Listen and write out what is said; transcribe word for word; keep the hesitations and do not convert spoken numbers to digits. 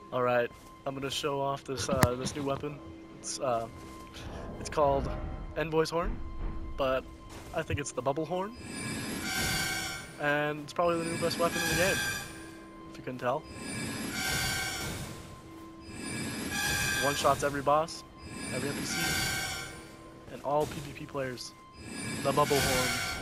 All right, I'm gonna show off this uh, this new weapon. It's uh, it's called Envoy's Horn, but I think it's the Bubble Horn, and it's probably the new best weapon in the game. If you couldn't tell, one shots every boss, every N P C, and all PvP players. The Bubble Horn.